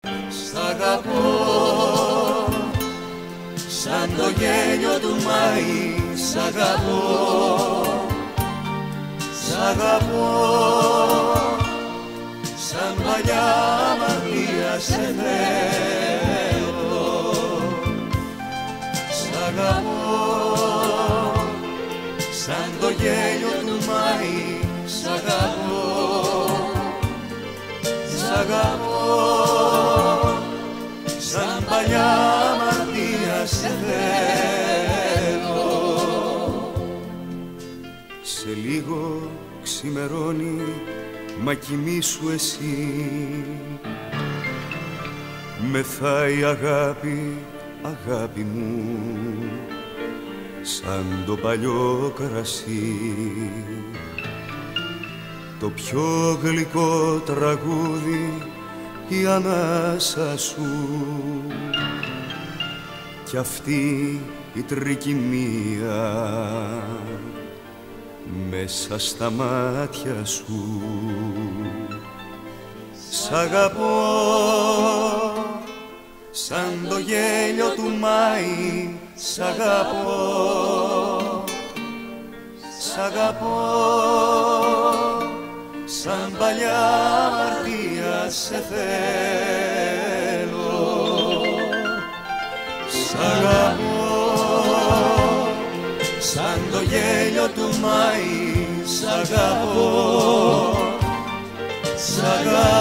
Σ' αγαπώ σαν το γέλιο του Μάη, σ' αγαπώ, σ' αγαπώ σαν παλιά αμαρτία σε θέλω. Σ' αγαπώ σαν το γέλιο του Μάη, σ' αγαπώ, σ' αγαπώ σαν παλιά αμαρτία σε θέλω. Σε λίγο ξημερώνει, μα κοιμήσου εσύ. Μεθάει αγάπη, αγάπη μου, σαν το παλιό κρασί. Το πιο γλυκό τραγούδι η ανάσα σου κι αυτή η τρικυμία μέσα στα μάτια σου. Σ' αγαπώ σαν το γέλιο του Μάη, σ' αγαπώ, σ' αγαπώ σαν παλιά αμαρτία σε θέλω. Σ' αγαπώ σαν το γέλιο του Μάη, σ' αγαπώ, σ' αγαπώ